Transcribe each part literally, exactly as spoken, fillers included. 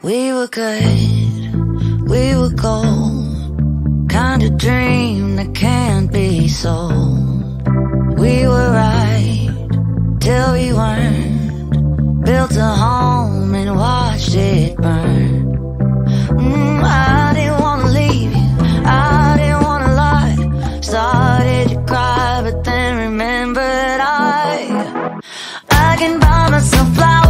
We were good, we were gold, kind of dream that can't be sold. We were right till we weren't, built a home and watched it burn. mm, I didn't wanna leave you, I didn't wanna lie. Started to cry but then remembered I I can buy myself flowers,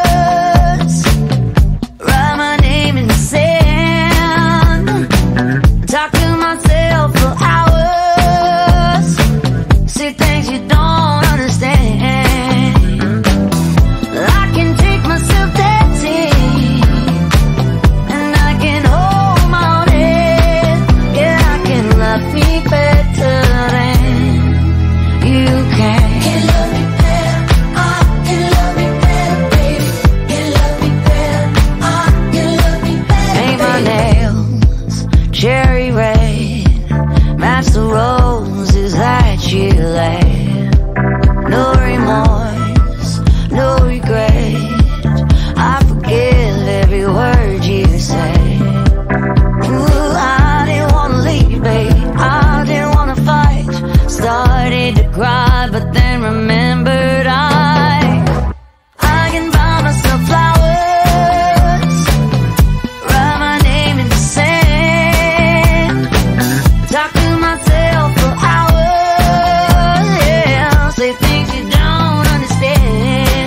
talk to myself for hours, see things you don't understand. I can take myself dancing, and I can hold my own head. Yeah, I can love me better than you can. Can love me better, I can love me better, baby. Can love me better, I can love me better. Paint my nails cherry red, match the roses that you laid. No remorse, no regret, I forgive every word you say. Ooh, I didn't wanna leave, babe, I didn't wanna fight. Started to cry but then remembered I I can buy myself flowers, write my name in the sand, talk to myself for hours, yeah, say things you don't understand.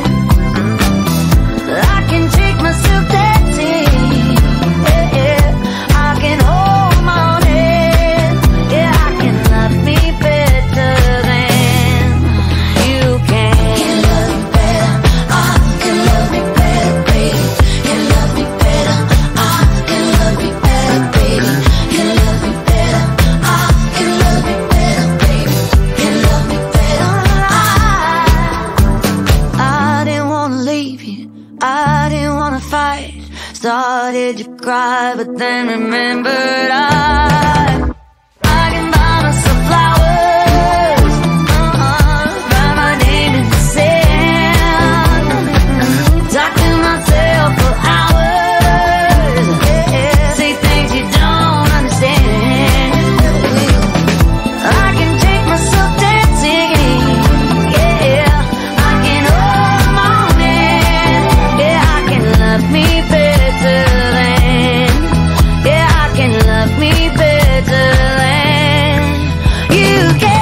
I can take myself dancing, yeah, yeah. I can hold my own head, yeah, I can love me better than you can. Can love me better, I can love me better, baby. Can love me better, I can love me better, baby. Can love me better, I can love me better, baby. Can love me better, I I didn't wanna leave you, I didn't wanna fight. Started to cry but then remembered I I can buy myself flowers, uh-uh, write my name in the sand, talk to myself for hours, yeah, say things you don't understand. I can take myself dancing, yeah, I can hold my own hand, yeah, I can love me better than, yeah, I can love me better than you can.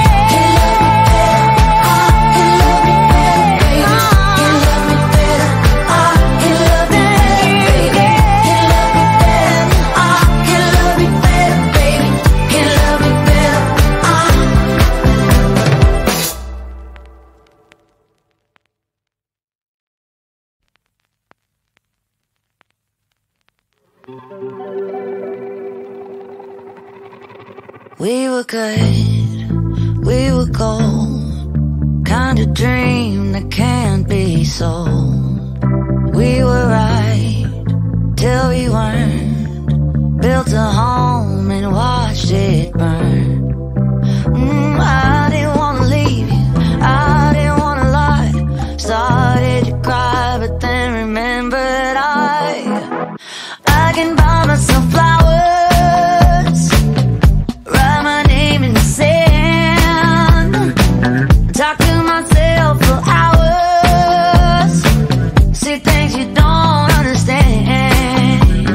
We were good, we were gold, kind of dream that can't be sold. We were right till we weren't, built a home and watched it burn. mm, I didn't wanna leave you, I didn't wanna lie. Started to cry but then remembered I I can buy myself flowers, write my name in the sand, talk to myself for hours, see things you don't understand.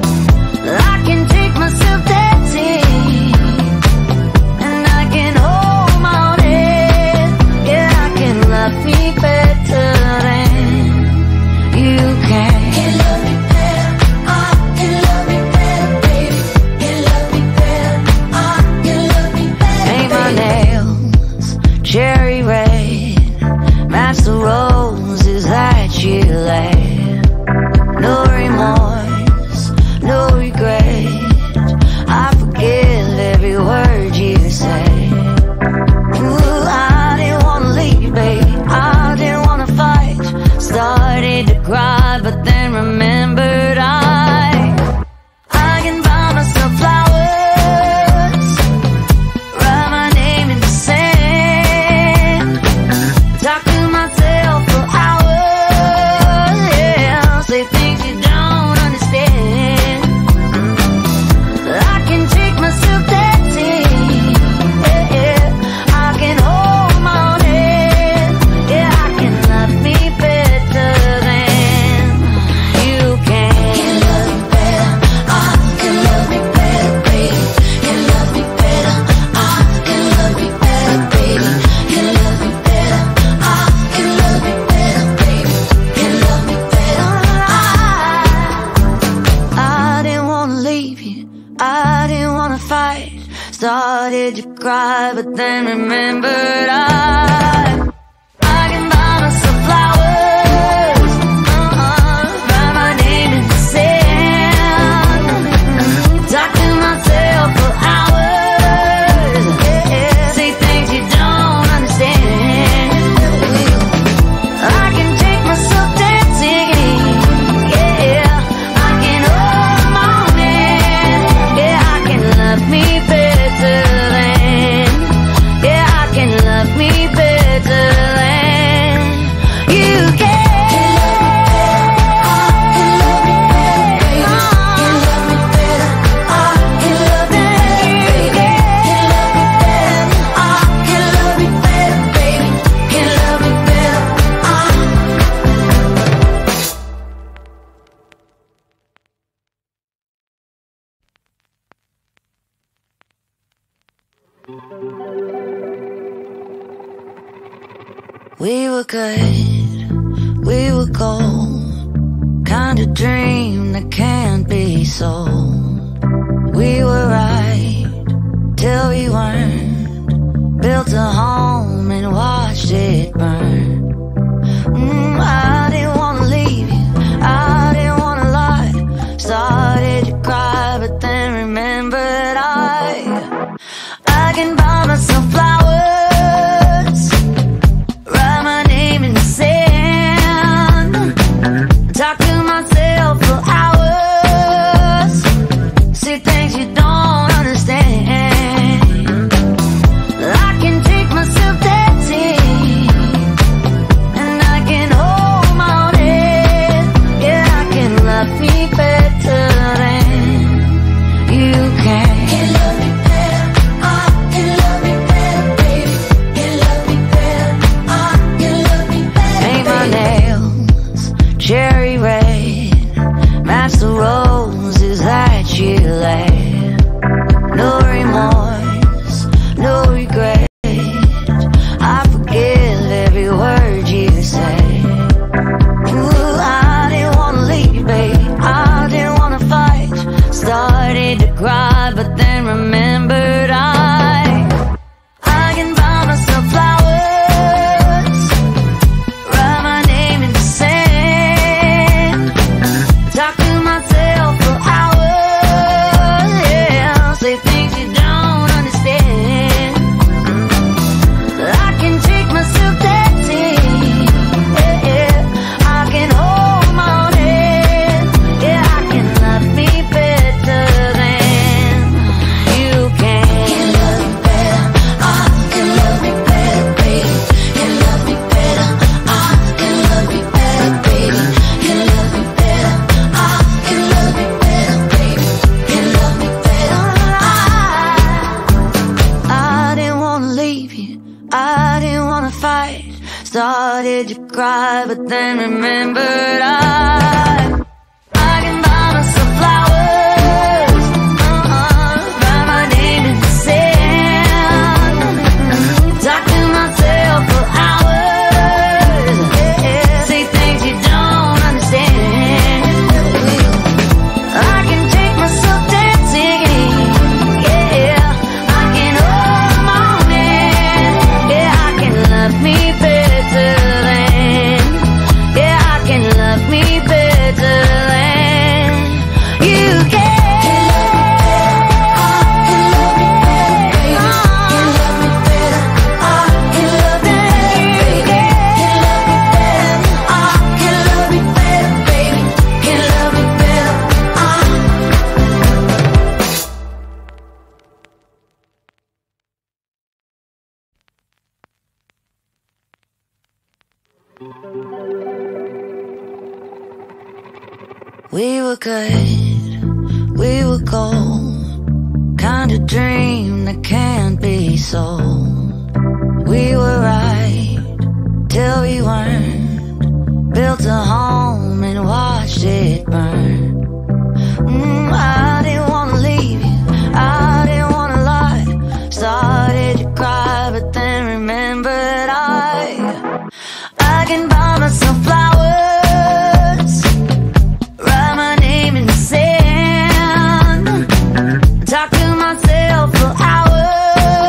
I can take myself dancing, and I can hold my own head, yeah, I can love me better than you can. Can love me better, I can love me better, baby. Can love me better, I can love me better. Paint my nails cherry red, match the roses that you laid. No remorse, no regret, I forgive every word you say. Ooh, I didn't wanna leave, babe, I didn't wanna fight. Started to cry but then remembered I I can buy myself flowers, write my name in the sand, talk to myself for hours, Started to cry, but then remembered I I can buy myself flowers, uh-uh, write my name in the sand, talk to myself for hours, yeah, say things you don't understand. I can take myself dancing, yeah, I can hold my own hand, yeah, I can love me better than, yeah, I can love me better than you can. We were good, we were gold, kind of dream that can't be sold. We were right till we weren't, built a home and watched it burn. Mm, I didn't wanna leave you, I didn't wanna lie, started to cry but then remembered I I can buy myself flowers, talk to myself for hours, see things you don't understand. I can take myself dancing, and I can hold my own head, yeah, I can love me better than you can. Can love me better, I can love me better, baby. Can love me better, I can love me better. Paint my nails cherry red, match the roses that you laid. No remorse, no regret, I forgive every word you say. Ooh, I didn't wanna leave, babe, I didn't wanna fight, started to cry but then remembered I I can buy myself flowers, write my name in the sand, talk to myself for hours, yeah, say things you don't understand. I can take myself dancing, yeah, I can hold my own hand, yeah, I can love me better than you can. Can love me better, I can love me better, baby. Can love me better, I can love me better, baby. Can love me better, I can love me better, baby. Can love me better, I I didn't wanna leave you, I didn't wanna fight, started to cry but then remembered I I can buy myself flowers, uh-uh, write my name in the sand, talk to myself for hours, yeah, say things you don't understand. I can take myself dancing, yeah, I can hold my own hand, yeah, I can love me better than, yeah, I can love me better than you can. We were good, we were gold, kind of dream that can't be sold. We were right till we weren't, built a home and watched it burn. Mm, I didn't wanna leave you, I didn't wanna lie, started to cry but then remembered I I can buy myself flowers, write my name in the sand, talk to myself for hours,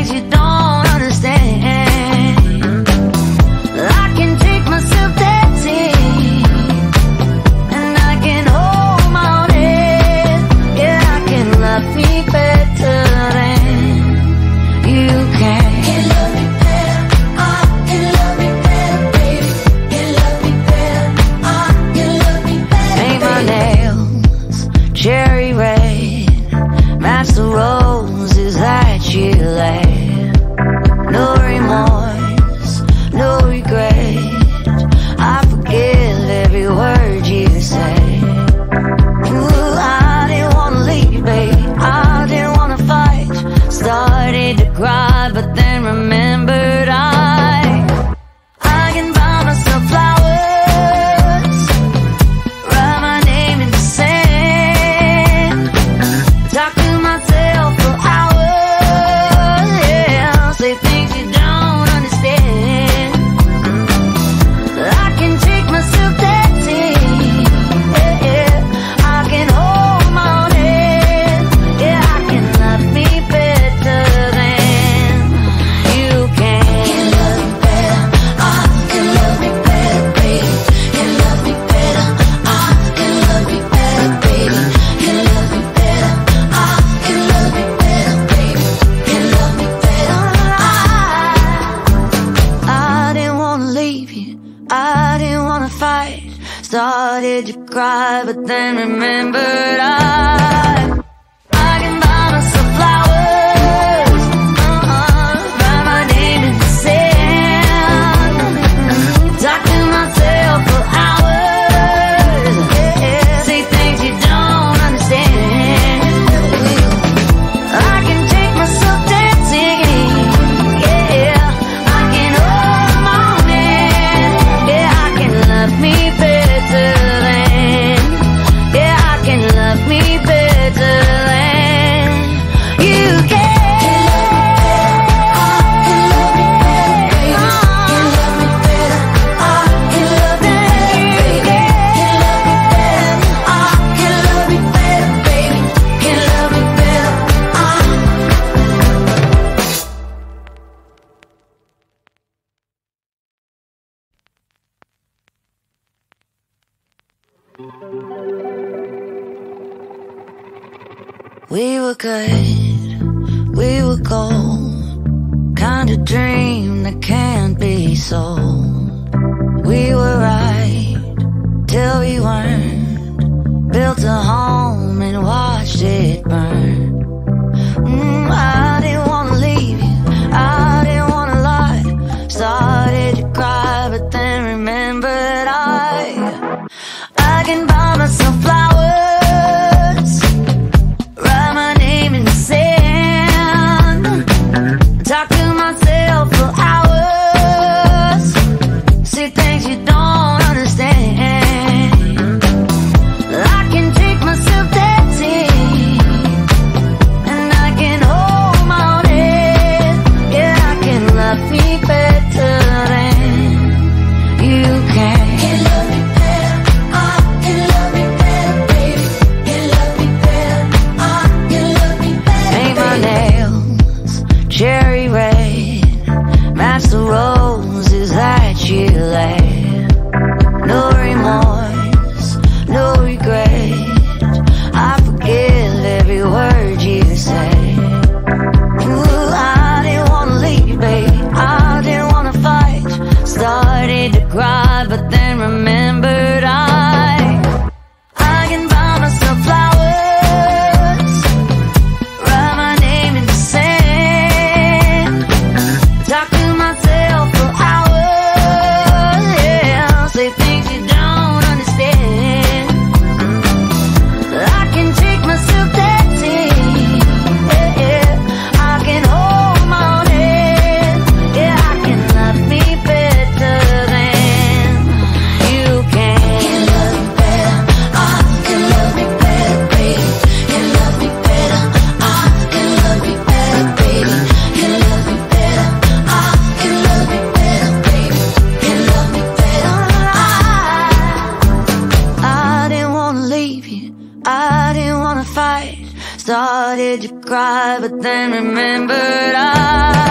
things you don't understand. I can take myself that deep, and I can hold my own head. Yeah, I can love me better than you can. Can love me better, I can love me better, baby. Can love me better, I can love me better. Paint my nails cherry red, match the roses that you laid. No remorse, no regret, I forgive every word you say. Ooh, I didn't wanna leave, babe, I didn't wanna fight. Started to cry, but then remembered I I can buy myself flowers, write my name in the sand, talk to myself for hours, yeah, say things you don't understand. I can take myself that deep, yeah, yeah. I can hold my own head, yeah, I can love me better than you can. Can love me better, I can love me better, baby. Can love me better, I can love me better, baby. Can love me better, I can love me better, baby. Can love me better, I I didn't wanna leave you, I didn't wanna fight. Started to cry, but then remembered I I can buy myself flowers, uh-uh, write my name in the sand, talk to myself for hours, yeah, say things you don't understand. I can take myself dancing, yeah, I can hold my own hand, yeah, I can love me better than, yeah, I can love me better than you can. We were good, we were gold, kind of dream that can't be sold. We were right till we weren't, built a home and watched it burn. Mm, I didn't wanna leave you, I didn't wanna lie. Started to cry, but then remembered I I can buy myself flowers, write my name in the sand, talk to myself for hours, say things you don't understand. I can take myself that deep, and I can hold my own head, yeah, I can love me better than you can. Can love me better, I can love me better, baby. Can love me better, I can love me better. Paint my nails cherry red, match the roses that you laid. No remorse, no regret, I forgive every word you say. Ooh, I didn't wanna leave, babe, I didn't wanna fight. Started to cry, but then remembered I I can buy myself flowers, write my name in the sand, talk to myself for hours, yeah, say things you don't understand. I can take myself that deep, yeah, yeah, I can hold my own head, yeah, I can love me better than you can. Can love me better, I can love me better, baby. Can love me better, I can love me better, baby. Can love me better, I can love me better, baby. Can love me better, I I didn't wanna leave you, I didn't wanna fight. Started to cry, but then remembered I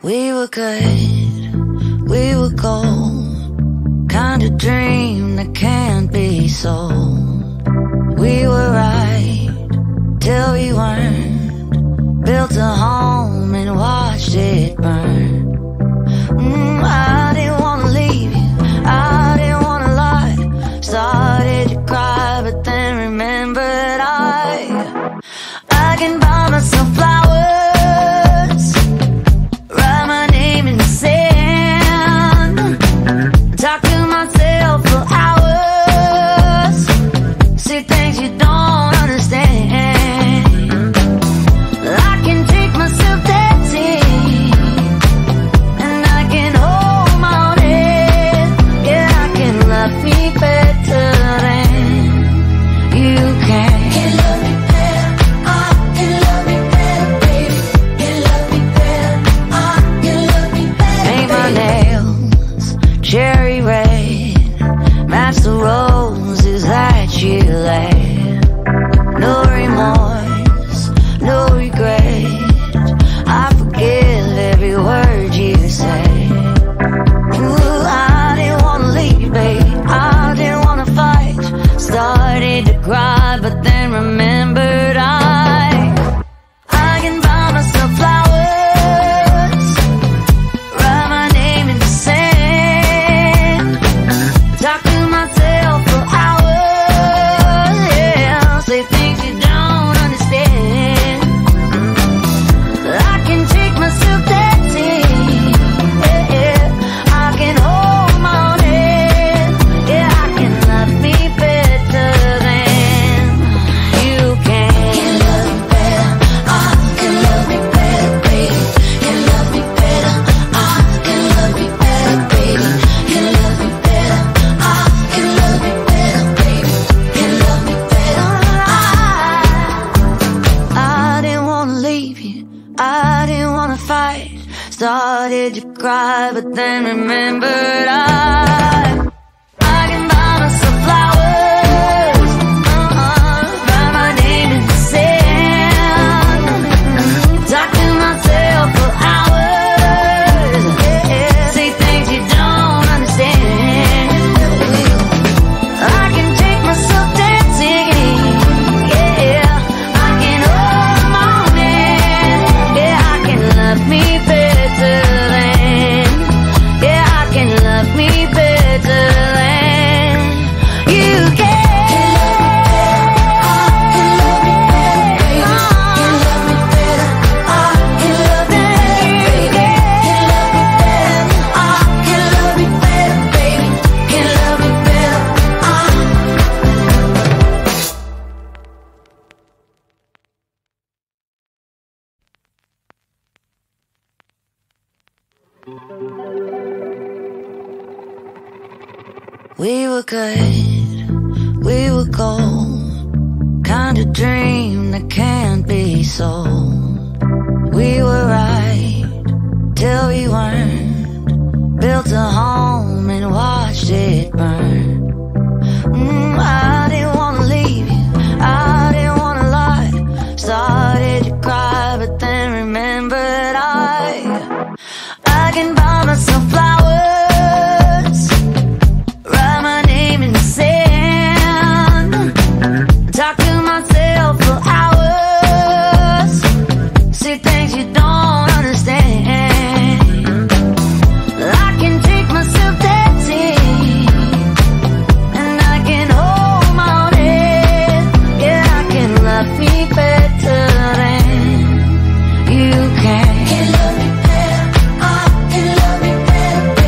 We were good, we were gold, kind of dream that can't be sold. We were right till we weren't, built a home and watched it burn. mm, I didn't wanna leave you, I didn't wanna lie. Started to cry but then remembered I I can buy myself flowers, write my name in the sand, talk to myself for hours, see things you don't understand. I can take myself dancing, and I can hold my own head. Yeah, I can love me better than you can. Can love me better, I can love me better, baby. Can love me better, I can love me better. Paint my nails cherry red, match the roses that you laid. No remorse, no regret, I forgive every word you say. Ooh, I didn't wanna leave, babe, I didn't wanna fight. Started to cry but then remembered I I can buy myself flowers, write my name in the sand, talk to myself for hours, yeah, say things you don't understand. I can take myself dancing, yeah, yeah. I can hold my own head, yeah, I can love me better than you can. Can love me better, I can love me better, baby. Can love me better, I can love me better, baby. Can love me better, I can love me better, baby. Can love me better, I I didn't wanna leave you, I didn't wanna fight. Started to cry but then remembered I I can buy myself flowers, uh-uh, write my name in the sand, talk to myself for hours, yeah, say things you don't understand. I can take myself dancing, yeah, I can hold my own hand, yeah, I can love me better than, yeah, I can love me better than you can. We were good, we were gold, kind of dream that can't be sold. We were right till we weren't, built a home and watched it burn. mm, I didn't wanna leave you, I didn't wanna lie. Started to cry but then remembered I I can buy myself flowers, write my name in the sand, talk to myself for hours, see things you don't understand. I can take myself dancing, and I can hold my own head, yeah, I can love me better than you can. Can love me better, I can love me better,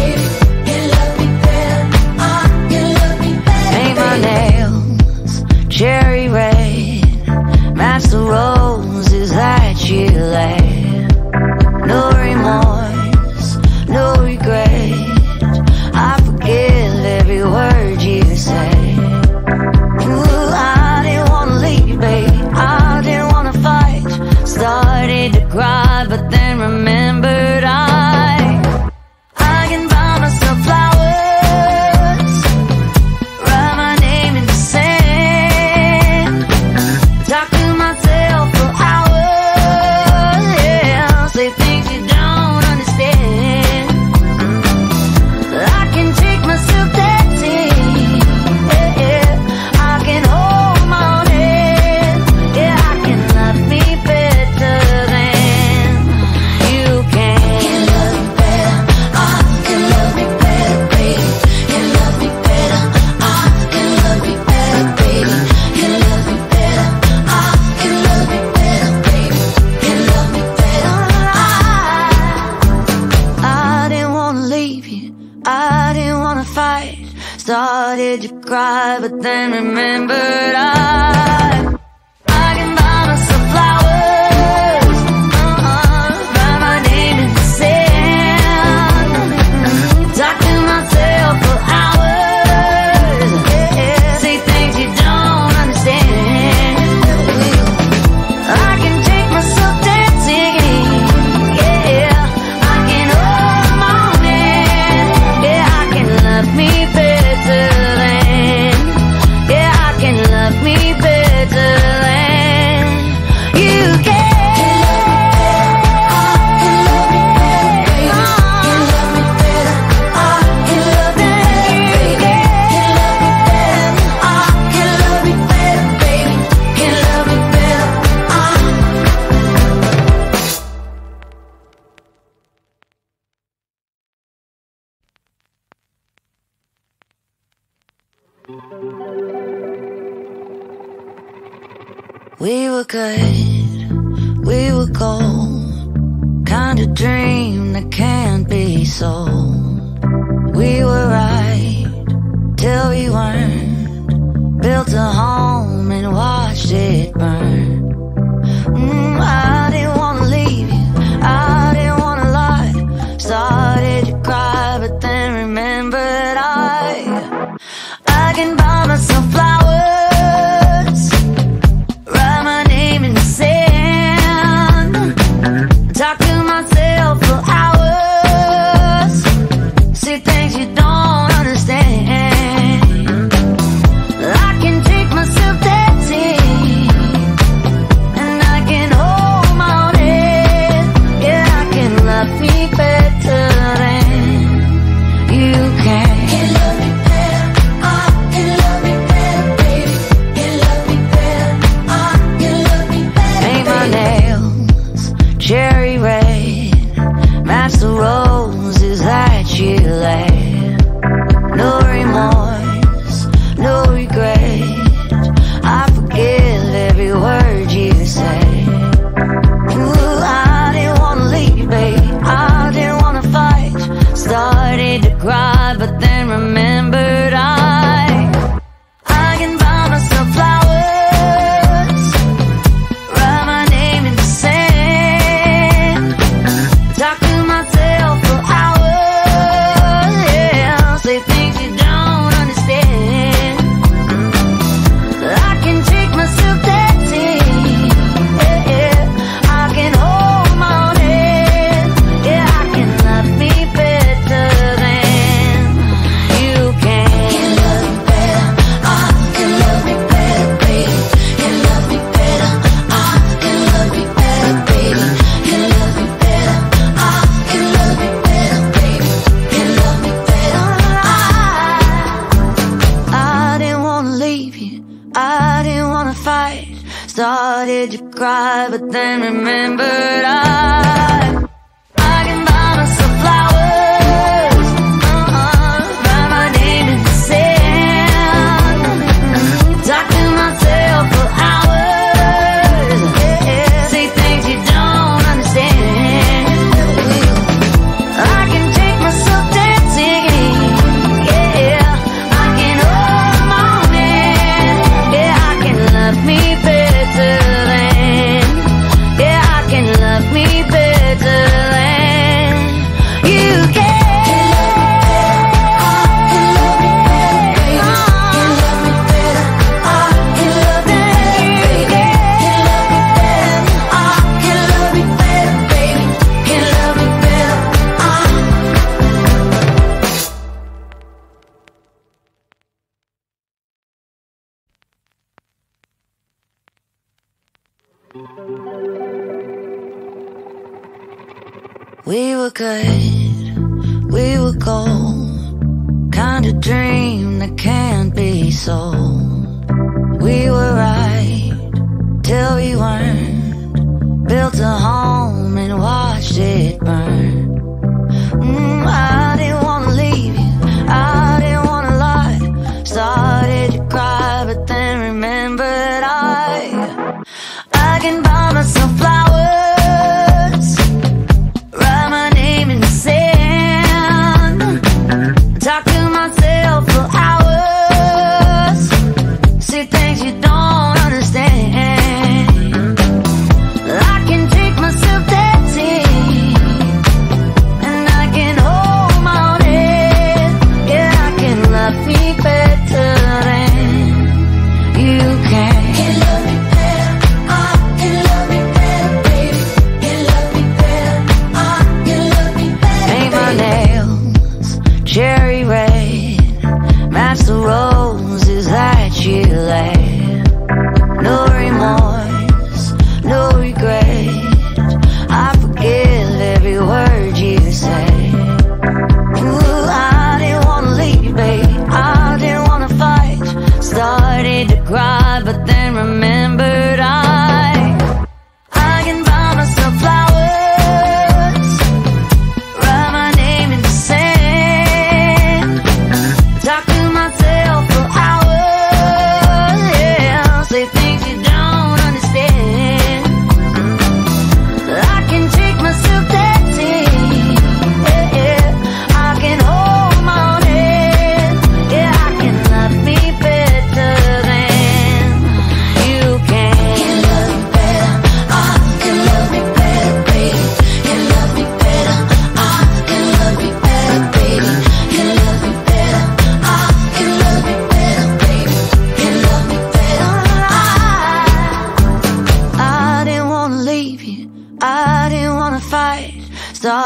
cry, but then remembered I I can buy myself flowers, uh-uh, write my name in the sand, talk to myself for hours, yeah, say things you don't understand. I can take myself dancing, yeah, I can hold my own hand, yeah, I can love me better than, yeah, I can love me better than you can. We were good, we were gold, kind of dream that can't be sold. We were right till we weren't, built a home and watched it burn. mm, I didn't want to leave you, I didn't want to lie, started to cry, but then remembered I I can buy myself flowers, talk to myself for hours, say things you don't understand. I can take myself dancing, and I can hold my own head, yeah, I can love me better than you can. Can love me better, I can love me better, baby. Can love me better, I can love me better. Paint my nails cherry red, match the roses that you laid. No remorse, no regret, I forgive every word you say. Ooh, I didn't want to leave, babe, I didn't want to fight, started to cry, but then remembered I I can buy myself flowers, write my name in the sand, talk to myself for hours, yeah, say things you don't understand. I can take myself dancing, yeah, yeah, I can hold my own head, yeah, I can love me better than you can. Can love me better, I can love me better, baby. Can love me better, I can love me better, baby. Can love me better, I can love me better, baby. Can love me better, I I didn't wanna leave you, I didn't wanna fight, started to cry, but then remembered I I can buy myself flowers, uh-uh, write my name in the sand, talk to myself for hours, yeah, say things you don't understand. I can take myself dancing, yeah, I can hold my own hand, yeah, I can love me better than, yeah, I can love me better than you can. We were good, we were gold, kind of dream that can't be sold. We were right till we weren't, built a home and watched it burn. mm, I didn't want to leave you, I didn't want to lie, started to cry, but then remembered I I can buy myself flowers, write my name in the sand, talk to myself for hours,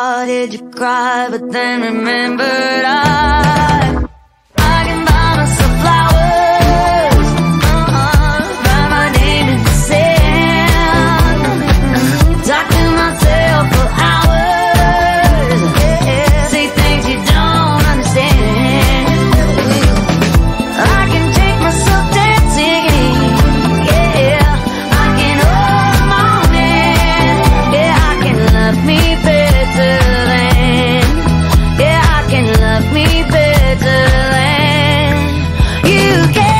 Started to cry, but then remembered I I can buy myself flowers, uh-uh, write my name in the sand, talk to myself for hours, yeah, say things you don't understand. I can take myself dancing, yeah, I can hold my own hand, yeah, I can love me better than, yeah, I can love me better than you can.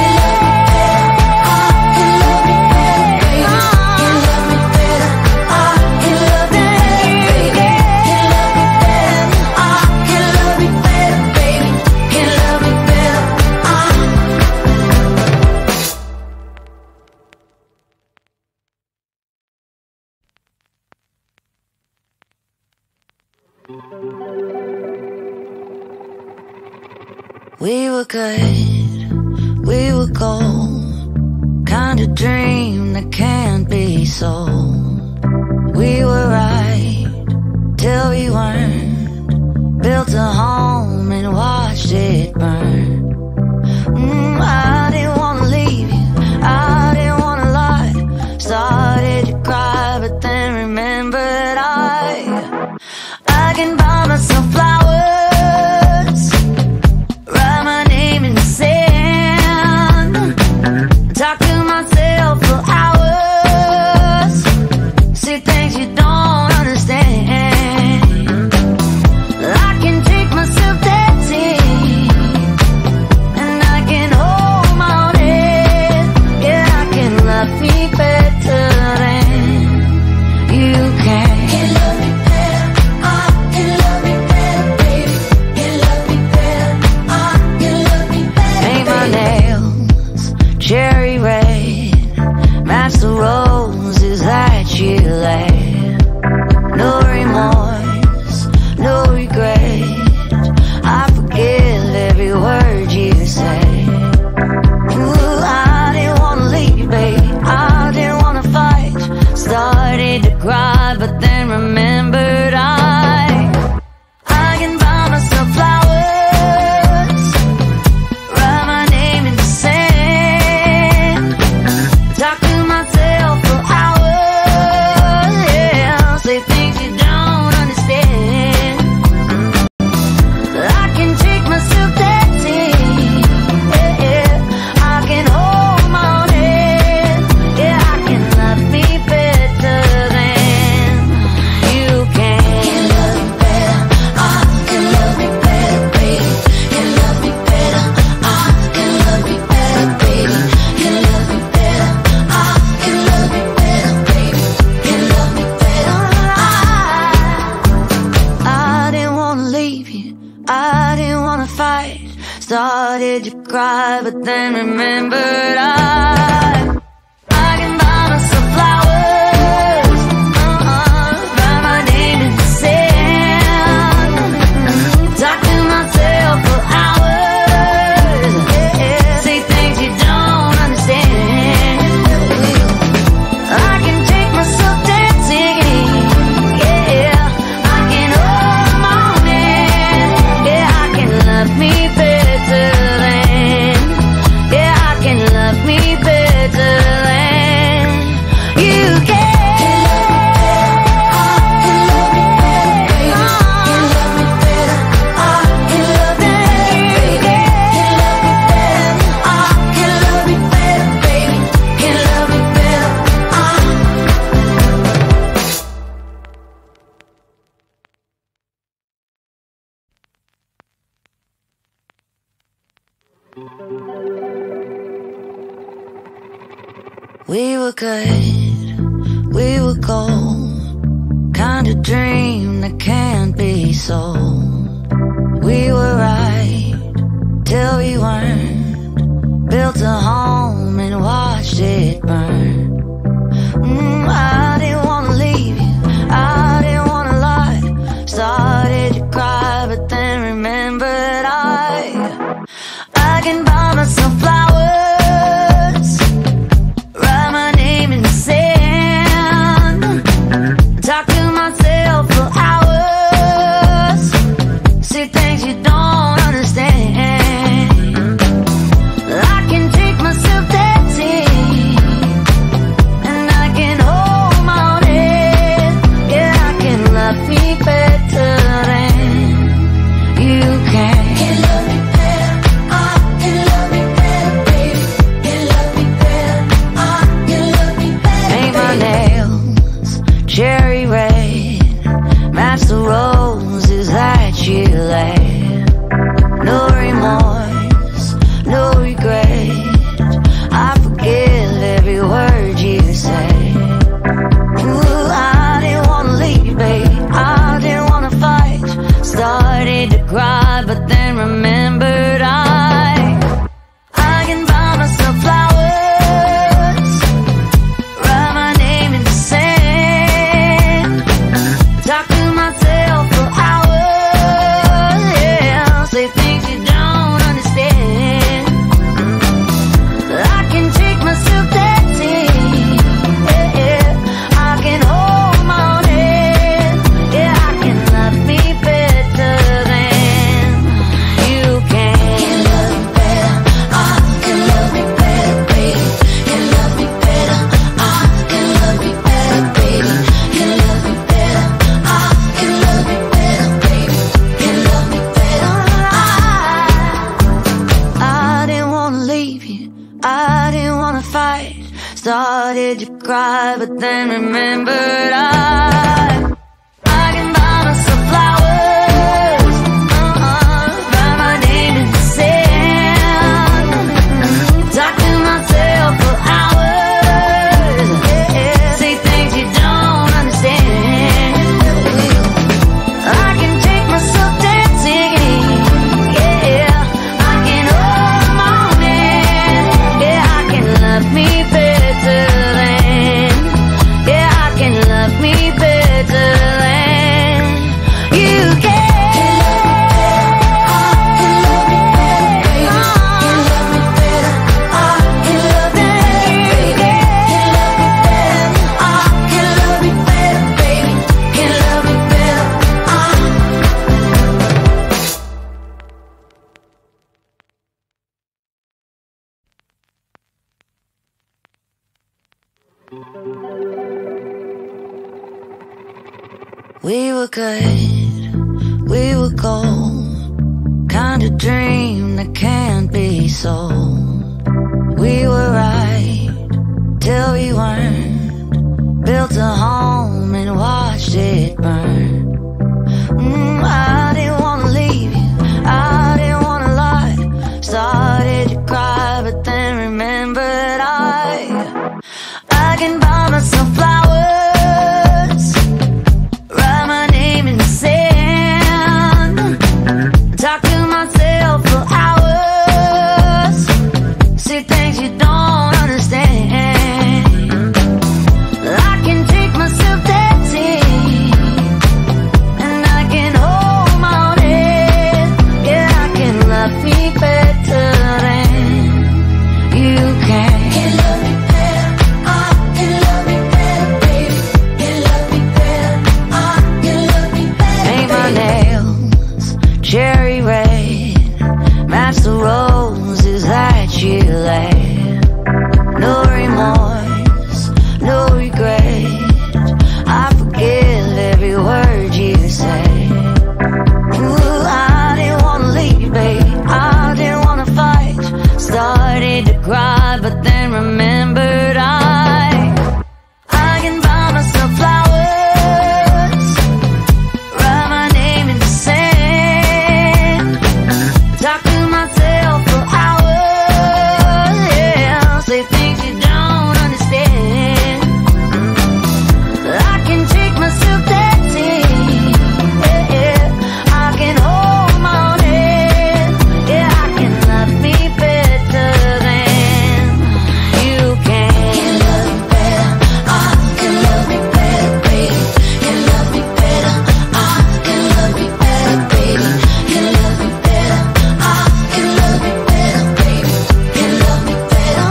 We were good, we were gold, kind of dream that can't be sold. We were right till we weren't, built a home and watched it burn. Mm, I didn't wanna leave you, I didn't wanna lie. Started to cry, but then remembered I I can buy myself flowers, talk to myself for hours, say things you don't understand. I can take myself dancing, and I can hold my own head, yeah, I can love me better than you can. Can love me better, I can love me better, baby. Can love me better, I can love me better. Paint my nails cherry red, match the roses that you laid. No remorse, no regret, I forgive every word you say. Ooh, I didn't wanna leave, babe, I didn't wanna fight. Started to cry, but then remembered I I can buy myself flowers, write my name in the sand, talk to myself for hours, yeah, say things you don't understand. I can take myself dancing, yeah, I can hold my own hand, yeah, I can love me better than you can. Can love me better, I can love me better, baby. Can love me better, I can love me better, baby. Can love me better, I can love me better, baby. Can love me better, I I didn't wanna leave you, I didn't wanna fight. Started to cry, but then remembered I I can buy myself flowers, uh-uh, write my name in the sand, talk to myself for hours, yeah, say things you don't understand. I can take myself dancing, yeah, I can hold my own hand, yeah, I can love me better than, yeah, I can love me better than you can. We were good, we were gold, kind of dream that can't be sold. We were right till we weren't, built a home and watched it burn. Mm, I didn't wanna leave you, I didn't wanna lie. Started to cry, but then remembered I I can buy myself flowers, write my name in the sand, talk to myself for hours, maps the roses that you laid. No remorse, no regret. I forgive every word you say. Ooh, I didn't wanna leave, babe, I didn't wanna fight. Started to cry, but then remembered I I can buy myself flowers, write my name in the sand, talk to myself for hours, yeah, say things you don't understand. I can take myself dancing, yeah, yeah. I can hold my own hand, yeah, I can love me better than you can. Can love me better, I can love me better, baby. Can love me better, I can love me better, baby. Can love me better, I can love me better, baby. Can love me better, I I didn't wanna leave you, I didn't wanna fight. Started to cry, but then remembered I I can buy myself flowers, uh-uh, write my name in the sand, talk to myself for hours, yeah, say things you don't understand. I can take myself dancing, yeah, I can hold my own hand, yeah, I can love me better than, yeah, I can love me better than you can. We were good, we were gold, kind of dream that can't be sold. We were right till we weren't, built a home and watched it burn. Mm, I didn't wanna leave you, I didn't wanna lie. Started to cry, but then remembered I I can buy myself flowers, write my name in the sand, talk to myself for hours, say things you don't understand. I can take myself dancing, and I can hold my own head, yeah, I can love me better than you can. Can love me better, I can love me better, baby. Can love me better, I can love me better. Paint my nails cherry red, match the roses that you laid. No remorse, no regret. I forgive every word you say. Ooh, I didn't wanna leave, babe, I didn't wanna fight. Started to cry, but then remembered I I can buy myself flowers, write my name in the sand, talk to myself for hours, yeah, say things you don't understand. I can take myself dancing, yeah, I can hold my own hand, yeah, I can love me better than you can. Can love me better, I can love me better, baby. Can love me better, I can love me better, baby. Can love me better, I can love me better, baby. Can love me better,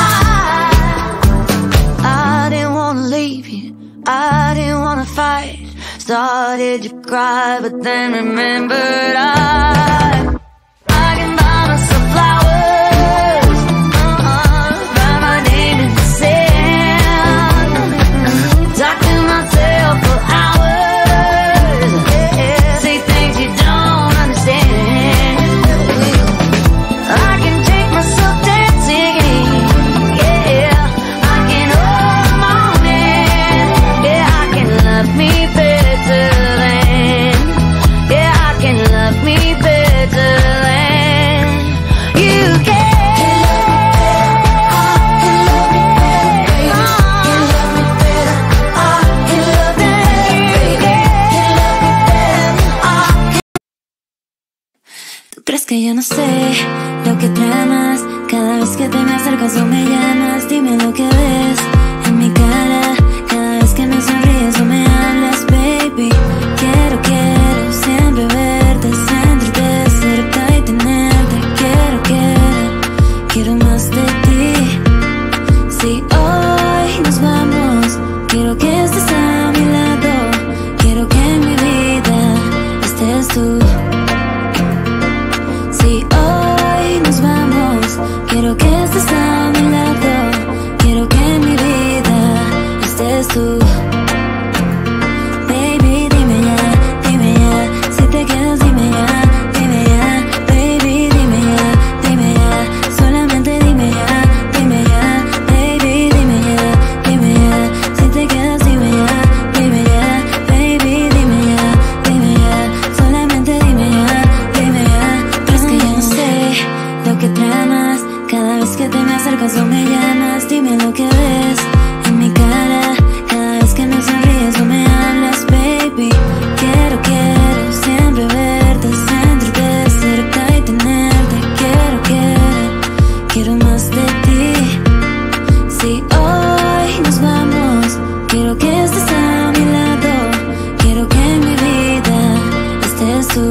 I I didn't wanna leave you, I didn't wanna fight. Started to cry, but then remembered I I can buy myself flowers, uh-uh, write my name in the sand, talk to myself for hours, yeah, say things you don't understand. I can take myself dancing, yeah, I can hold my own hand, yeah, I can love me better than es que yo no sé lo que tramas. Cada vez que te me acercas o me llamas, dime lo que ves en mi cara. Cada vez que me sonríes o me hablas, baby. Quiero, quiero siempre verte, sentirte cerca y tenerte. Quiero, quiero, quiero más de ti. Si hoy nos vamos, quiero que estés a mi lado. Quiero que en mi vida estés tú. Si hoy nos vamos, quiero que estés a mi lado. Quiero que en mi vida estés tú. Baby, dime ya, dime ya. Si te quedas, dime ya, dime ya. Baby, dime ya, dime ya. Solamente dime ya, dime ya. Baby, dime ya, dime ya. Si te quedas, dime ya, dime ya. Baby, dime ya, dime ya. Solamente dime ya, dime ya. Pero es que yo no sé lo que tramas. Cada vez que te me acercas o me llamas, dime lo que ves en mi cara. Cada vez que me sonríes o me hablas, baby. Quiero, quiero siempre verte, sentirte cerca y tenerte. Quiero, quiero, quiero más de ti. Si hoy nos vamos, quiero que estés a mi lado. Quiero que en mi vida estés tú.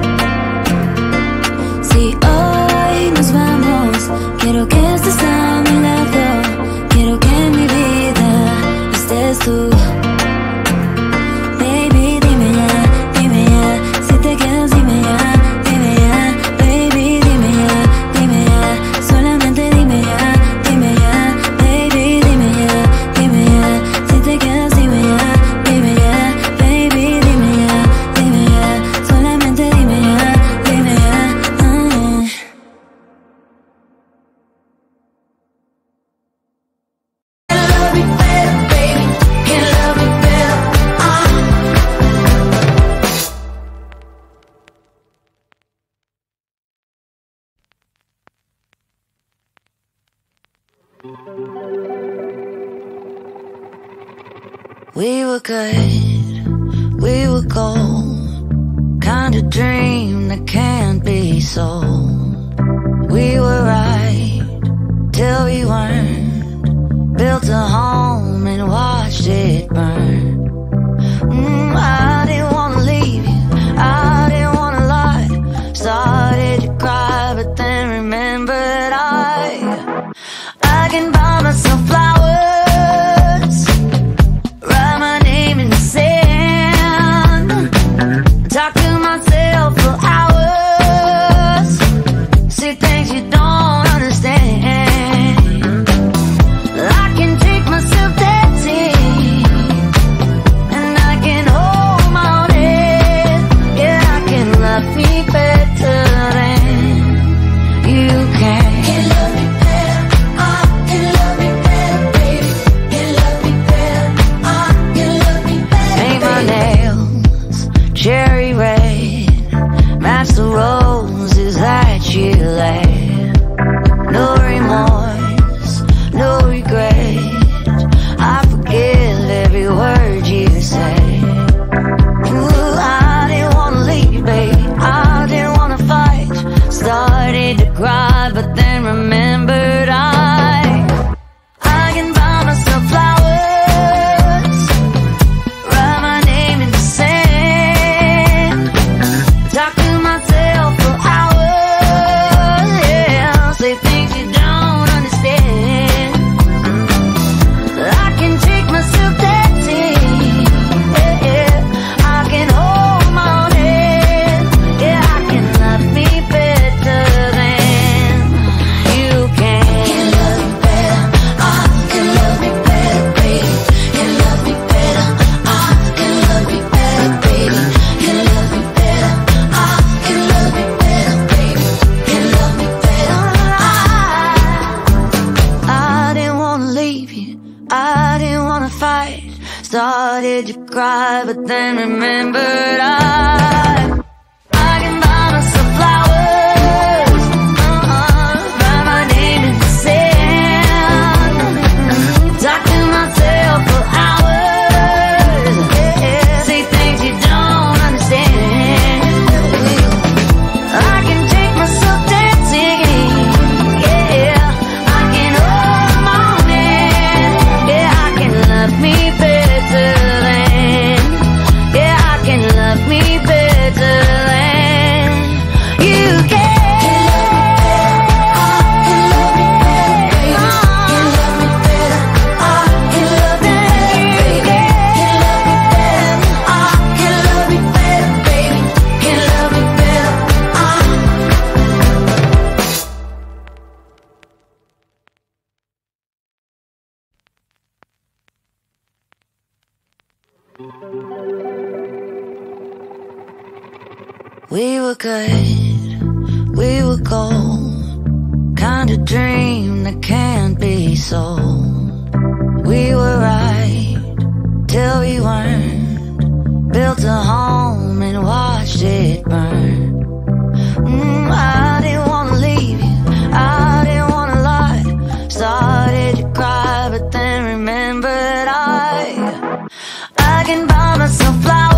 Si hoy nos vamos, quiero que estés a mi lado. Quiero que en mi vida estés tú. Baby, dime ya, dime ya. Si te quedas, dime ya, dime ya. Baby, dime ya, dime ya. Solamente dime ya, dime ya. Baby, dime ya, dime ya. Si te quedas, dime ya, dime ya. Baby, dime ya, dime ya. Solamente dime ya, dime ya. Ah. We were good, we were gold, kind of dream that can't be sold. We were right till we weren't, built a home and watched it burn. Mm, I didn't wanna leave you, I didn't wanna lie. Started to cry but then remembered I I can buy myself flowers, talk to myself for hours, see things you don't understand. I can take myself dancing, and I can hold my own head. Yeah, I can love me better than you can. Can love me better, I can love me better, baby. Can love me better, I can love me better. Paint my nails cherry red, match the roses that you laid. No remorse, no regret, I forgive every word you say. Ooh, I didn't wanna leave, babe, I didn't wanna fight. Started to cry but then remembered I I can buy myself flowers, write my name in the sand, talk to myself for hours, yeah, say things you don't understand. I can take myself dancing, yeah, yeah. I can hold my own head, yeah, I can love me better than you can. Can love me better, I can love me better, baby. Can love me better, I can love me better, baby. Can love me better, I can love me better, baby. Can love me better, I I didn't wanna leave you, I didn't wanna fight. Started to cry but then remembered I I can buy myself flowers, uh-uh, write my name in the sand, talk to myself for hours, yeah, yeah. Say things you don't understand. I can take myself We were good, we were gold, kind of dream that can't be sold. We were right till we weren't, built a home and watched it burn. mm, I didn't wanna leave you, I didn't wanna lie. Started to cry but then remembered I I can buy myself flowers,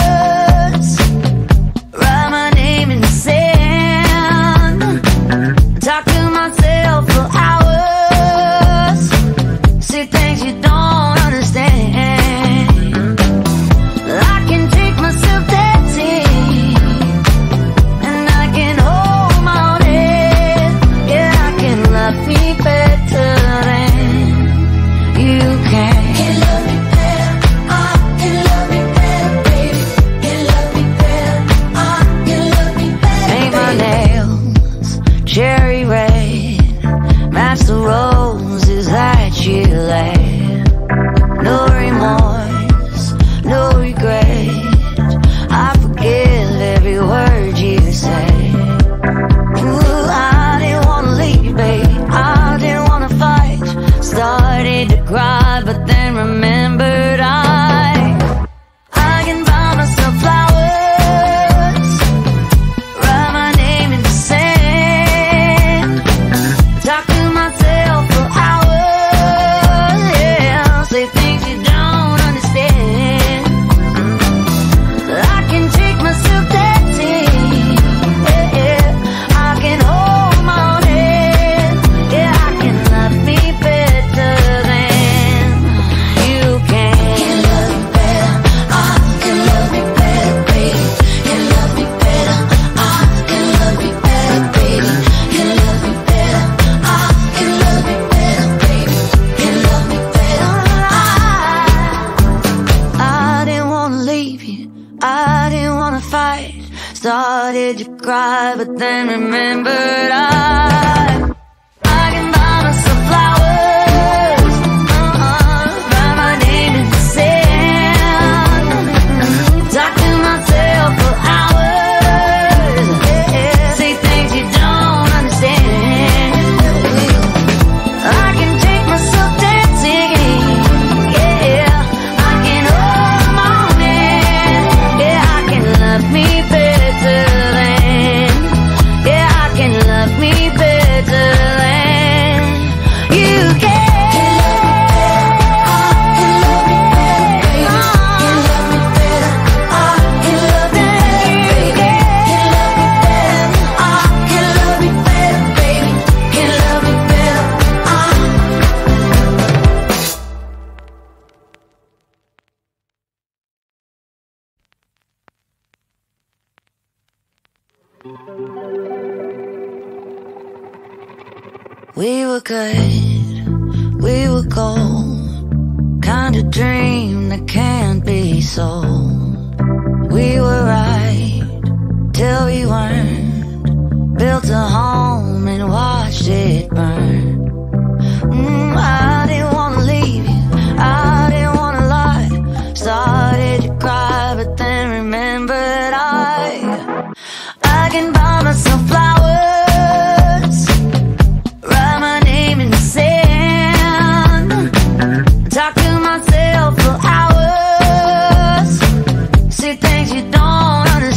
talk to myself for hours, see things you don't understand. I can take myself dancing, and I can hold my own head. Yeah, I can love me better than you can. Can love me better, I can love me better, baby. Can love me better, I can love me better. Paint my nails cherry red, match the roses that you laid. No remorse, no regret, I forgive every word you say. Ooh, I didn't wanna leave, babe, I didn't wanna fight. Started to cry but then remembered I I can buy myself flowers, write my name in the sand, talk to myself for hours, yeah, say things you don't understand. I can take myself dancing, yeah, yeah. I can hold my own head, yeah, I can love me better than you can. Can love me better, I can love me better, baby. Can love me better, I can love me better, baby. Can love me better, I can love me better, baby. Can love me better, I I didn't wanna leave you, I didn't wanna fight. Started to cry but then remembered I I can buy myself flowers, uh-uh, write my name in the sand, talk to myself for hours, yeah, say things you don't understand. I can take myself dancing, yeah, I can hold my own hand, yeah, I can love me better than, yeah, I can love me better than you can. Can love me better, I can love me better, baby. Can love me better, I can love me better, we were good, we were gold, kind of dream that can't be sold. We were right till we weren't, built a home and watched it burn. mm, I didn't wanna leave you, I didn't wanna lie. Started to cry but then remembered I I can buy myself flowers, write my name in the sand, talk to myself for hours, see things you don't understand.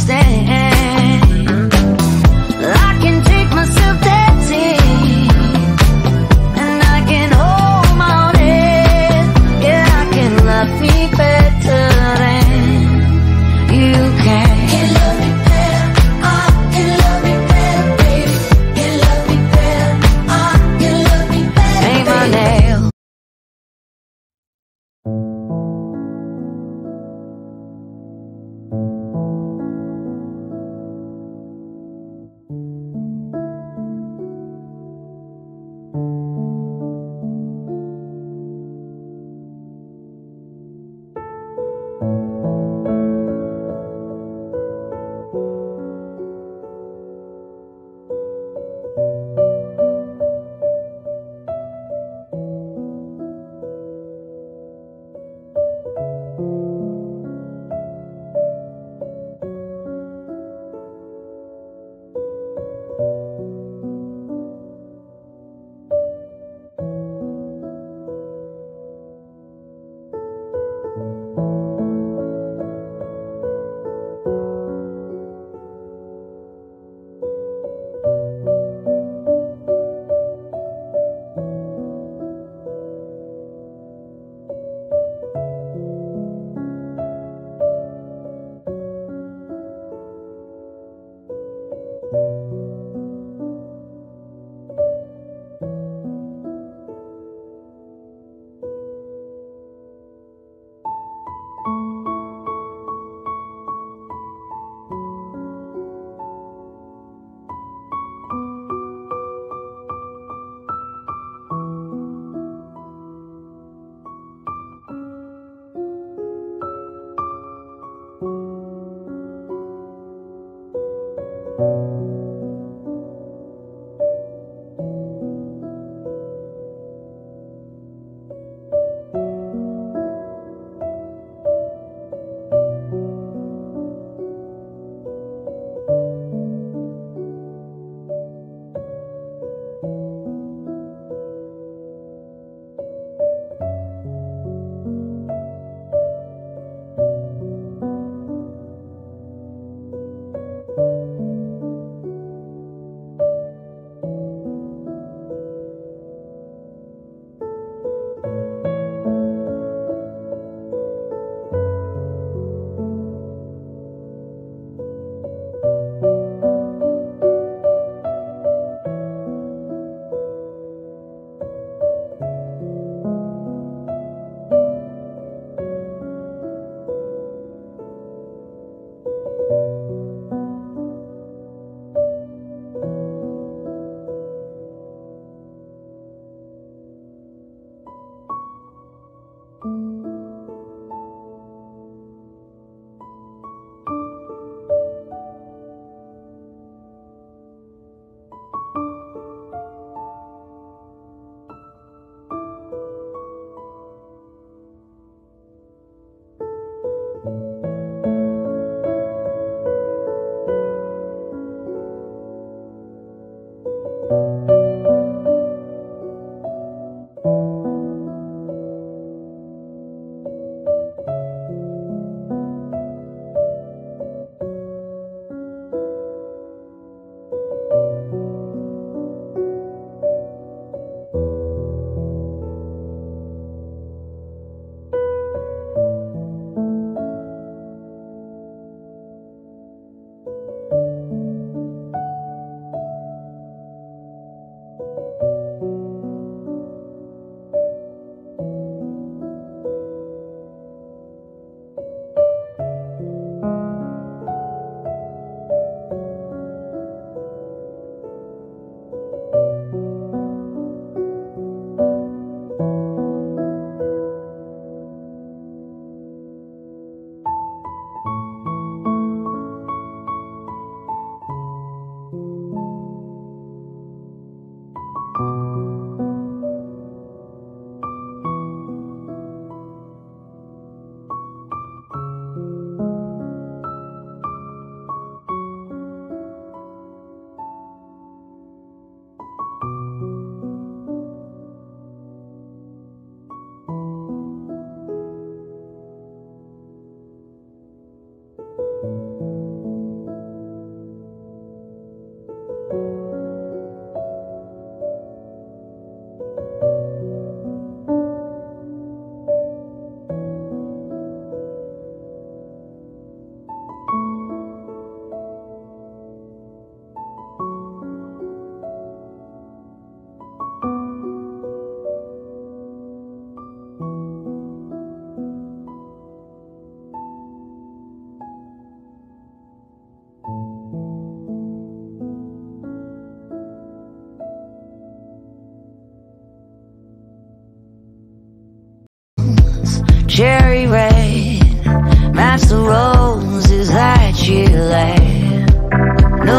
cherry red, match the roses that you laid. No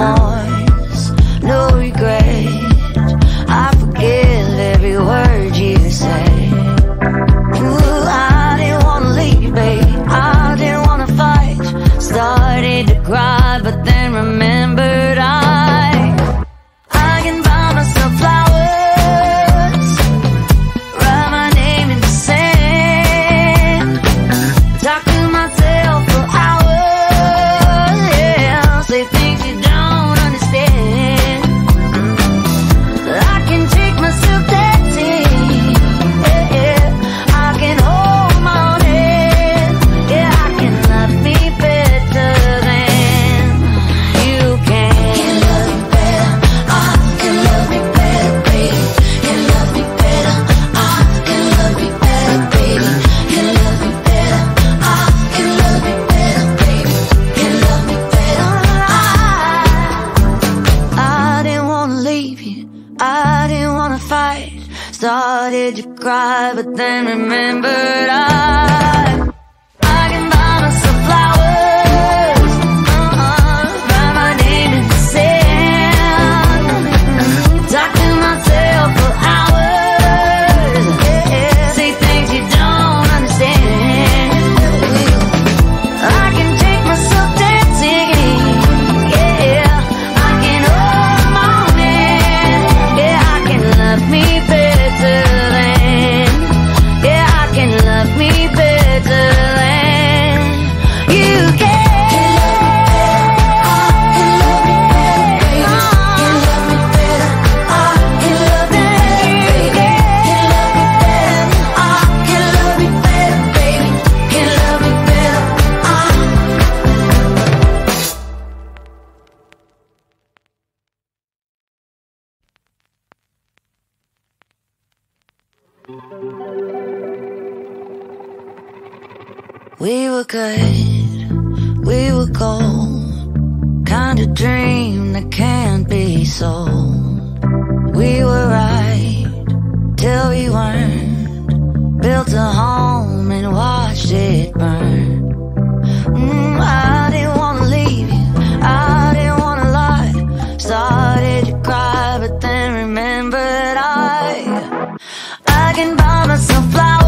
remorse, no regret, I forgive every word you say. Ooh, I didn't wanna leave, babe, I didn't wanna fight. Started to cry, but then remembered I I can buy myself flowers, write my name in the sand, talk to myself for hours, yeah, say things you don't understand. Started to cry, but then remembered I I can buy myself flowers, uh-uh, write my name in the sand, talk to myself for hours, yeah, say things you don't understand. I can take myself dancing, yeah, I can hold my own hand, yeah, I can love me better than, yeah, I can love me better than you can. We were good, we were gold, kind of dream that can't be sold. We were right till we weren't, built a home and watched it burn. Mm, I didn't wanna leave you, I didn't wanna lie. Started to cry, but then remembered I I can buy myself flowers,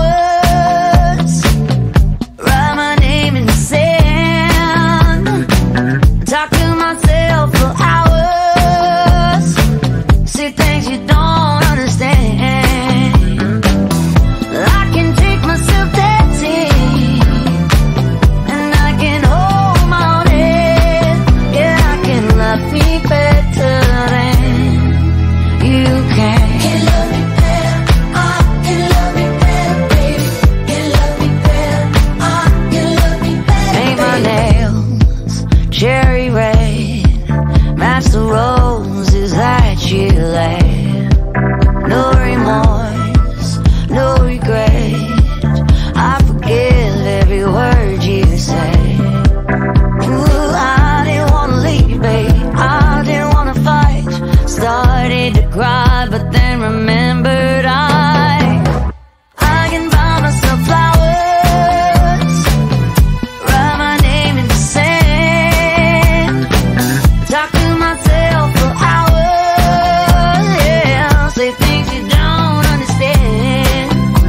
talk to myself for hours, say things you don't understand. I can take myself dancing, and I can hold my own head, yeah, I can love me better than you can. Can love me better, I can love me better, baby. Can love me better, I can love me better. Paint my nails cherry red, match the roses that you laid. No remorse, no regret, I forgive every word you say. Ooh, I didn't wanna leave, babe, I didn't wanna fight. Started to cry, but then remembered I I can buy myself flowers, write my name in the sand, talk to myself for hours, yeah, say things you don't understand.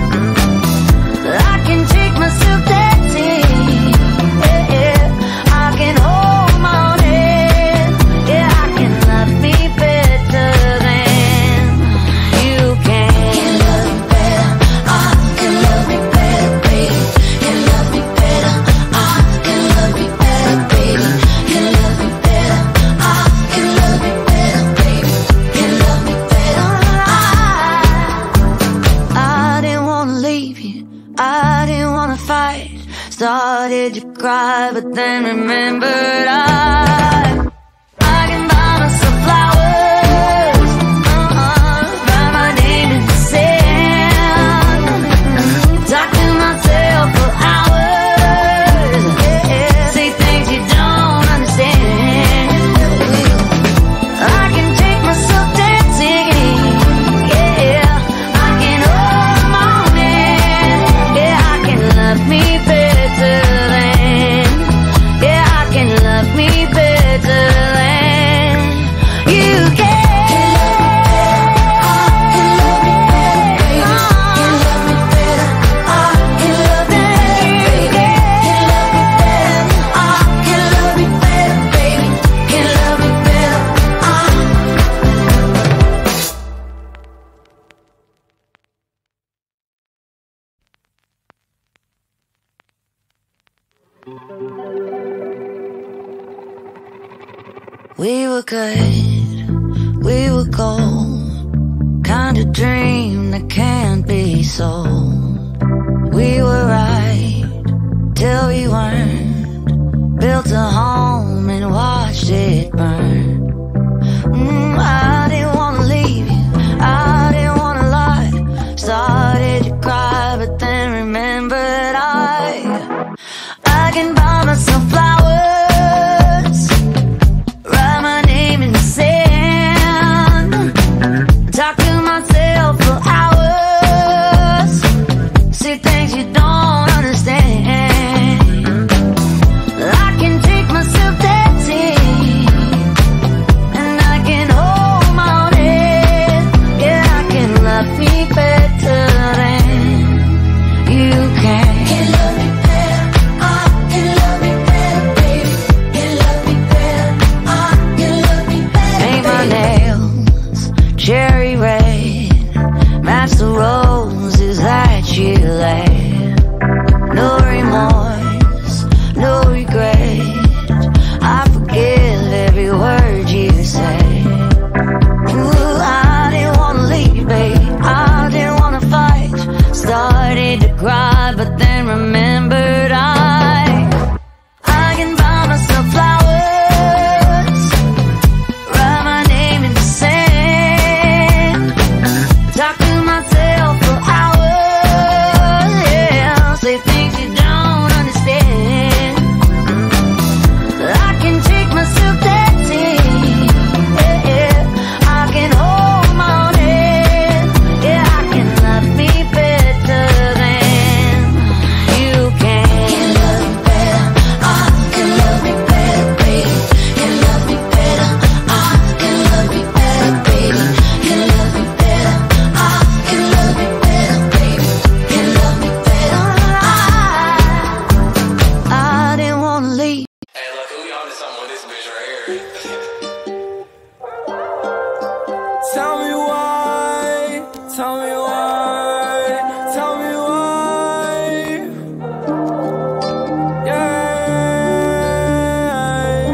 I can take myself dancing, yeah, yeah, I can hold my own head, yeah, I can love me better than you can. Can love me better, I can love me better, baby. Can love me better, I can love me better, baby. Can love me better, I can love me better, baby. Can love me better, I I didn't wanna leave you, I didn't wanna fight. Started to cry, but then remembered I I can buy myself flowers, uh-uh, write my name in the sand, talk to myself for hours, yeah, say things you don't understand. I can take myself dancing, yeah, I can hold my own hand, yeah, I can love me better than, yeah, I can love me better than you can. We were good, we were gold, kind of dream that can't be sold. We were right till we weren't, built a home and watched it burn. Mm, I didn't wanna leave you, I didn't wanna lie. Started to cry, but then remembered I I can buy myself flowers, write my name in the sand, talk to myself for hours, Tell me why, tell me why, tell me why, yeah.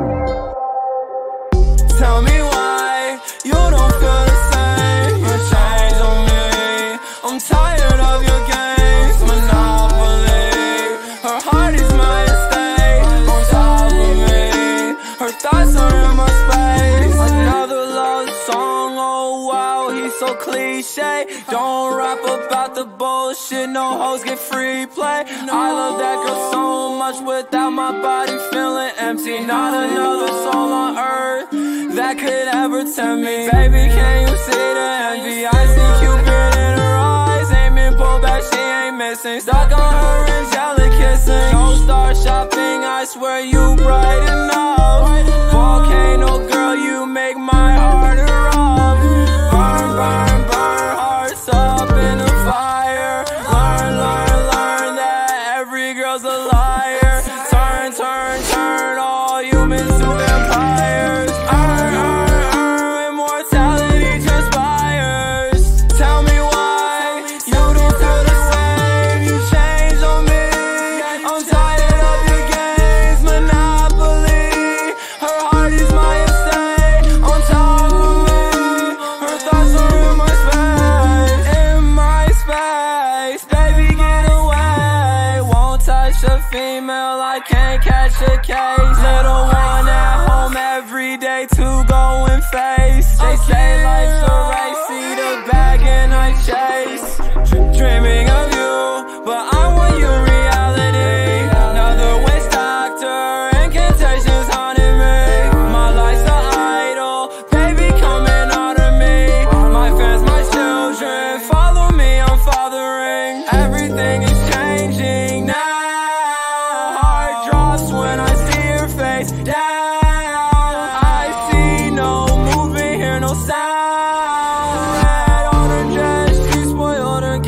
Tell me why you don't feel the same. You changed on me. I'm tired of your games, Monopoly. Her heart is my estate, on top of me. Her thoughts are in my space. Another love song, oh wow, he's so cliche. Don't rap about the bullshit, no hoes get free play. I love that girl so much, without my body feeling empty. Not another soul on earth that could ever tempt me. Baby, can you see the envy? I see Cupid in her eyes, ain't been pulled back, she ain't missing. Stuck on her angelic kissing. Don't start shopping, I swear you brighten up. Volcano girl, you make my heart erupt. Burn, burn, burn, hearts up in the fire. Learn, learn, learn that every girl's a liar. Turn, turn, turn all humans to vampires. Earn, earn, earn, immortality transpires. Tell me why you don't feel the same. You changed on me. I'm tired of your games, Monopoly. Her heart is my estate, on top of me. Her thoughts are in my space, in my space. Baby, get away. Won't touch a female, I can't catch a case. Little one at home every day to go and face. They say life's a race, see the bag and I chase. Dreaming of you, but I want you reality. Another waste doctor, incantations haunting me. My life's an idol, baby coming out of me. My fans, my children, follow me, I'm fathering. Everything is changing now. Heart drops when I see your face down. I see no movement, hear no sound. Red on her dress, she spoiled her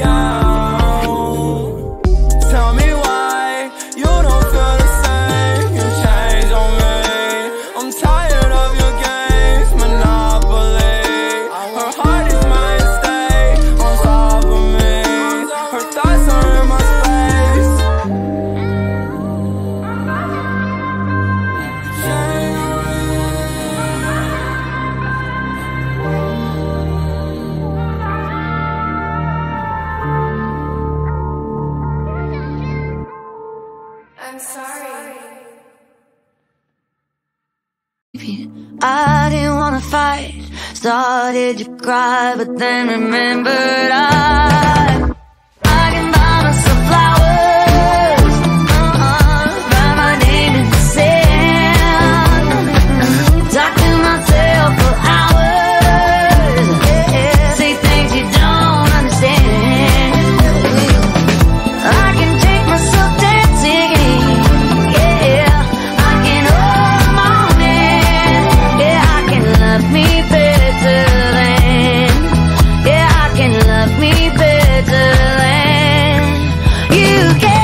gown. Tell me why you don't feel the same. You changed on me. I'm tired of your games, Monopoly. Her heart is my estate, on top of me. Her thoughts are in my space. I'm sorry. I didn't wanna fight, started to cry, but then remembered I I can buy myself flowers, uh-uh, write my name in the sand, talk to myself for hours, yeah, say things you don't understand. I can take myself dancing, yeah, I can hold my man, yeah, I can love me better than, yeah, I can love me better than you can.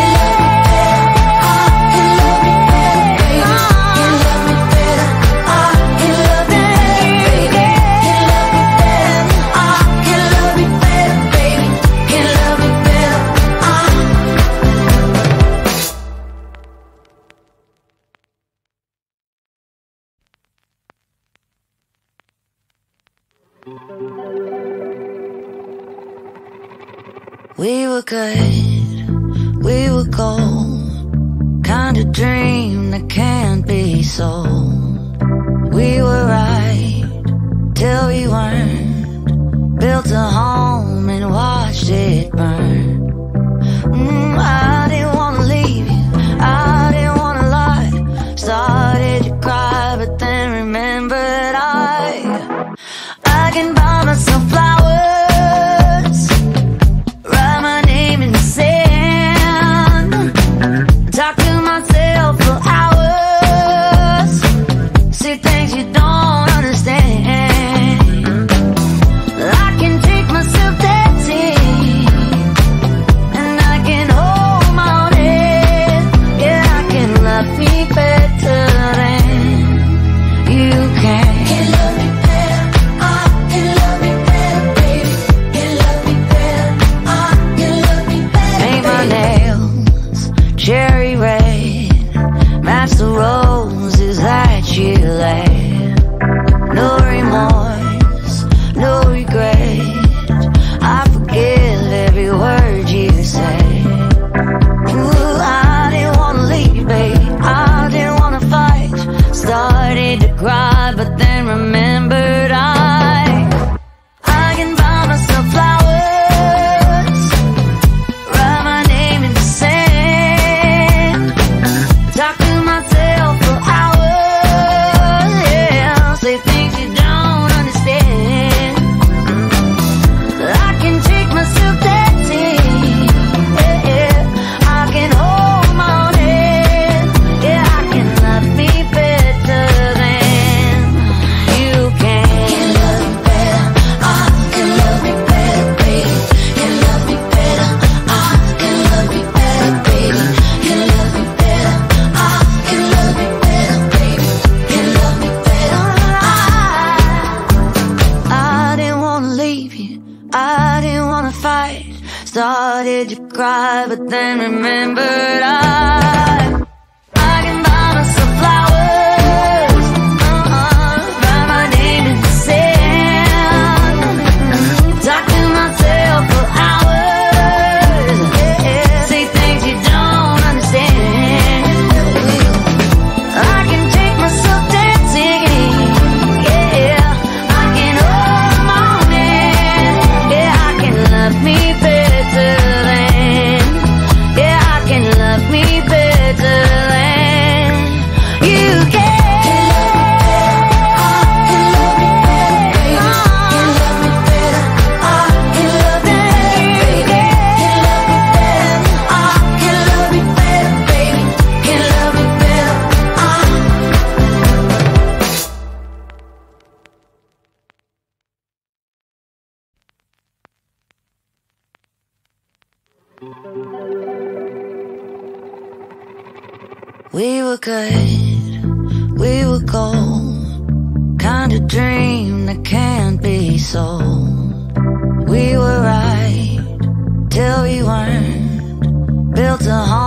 We were good, we were gold, kind of dream that can't be sold. We were right till we weren't, built a home and watched it burn. Mm, I didn't wanna leave you, I didn't wanna lie, started to cry, but then remembered I I can buy myself flowers, write my name in the sand, talk to myself for hours, see things you don't understand. I can take myself dancing, and I can hold my own head, yeah, I can love me better than you left. No remorse, no regret. I forgive every word you say. Ooh, I didn't wanna leave, babe. I didn't wanna fight. Started to cry, but then remembered I I can buy myself flowers, write my name in the sand, talk to myself for hours, yeah, say things you don't understand. I can take myself dancing, yeah, yeah. I can hold my own hand, yeah, I can love me better than you can. Can love me better, I can love me better, baby. Can love me better, I can love me better, baby. Can love me better, I can love me better, baby. Can love me better, I I didn't wanna leave you, I didn't wanna fight. Started to cry, but then remembered I I can buy myself flowers, uh-uh, write my name in the sand, talk to myself for hours, yeah, say things you don't understand. I can take myself dancing, yeah, I can hold my own hand, yeah, I can love me better than, yeah, I can love me better than you can. We were good, we were gold, kind of dream that can't be sold. We were right till we weren't, built a home